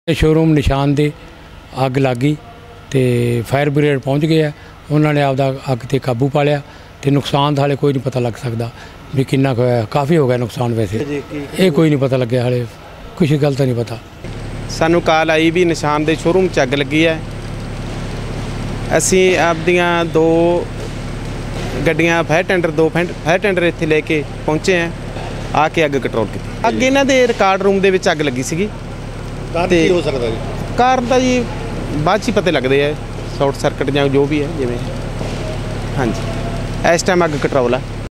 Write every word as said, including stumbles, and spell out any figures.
Showroom निशान दे अग लग गई तो फायर ब्रिगेड पहुँच गए, उन्होंने आपदा अग ते काबू पा लिया। तो नुकसान हाले कोई नहीं पता लग सकता भी किन्ना होया, काफ़ी हो गया नुकसान। वैसे ये कोई नहीं पता लगे, हाले कुछ गल तो नहीं पता। सानू कॉल आई भी निशान दे शोरूम च अग लगी है। असी आपदियाँ दो गड्डियाँ फायर टेंडर दो फायर टेंडर इत्थे लेके पहुँचे हैं, आके अग कंट्रोल की। अग इन्हां दे रिकॉर्ड रूम दे विच अग लगी सीगी। की हो सकता जी? कारण तो जी बाद च पता लगते हैं, शॉर्ट सर्किट या जो भी है जिमें। हाँ जी, इस टाइम अग कंट्रोल है।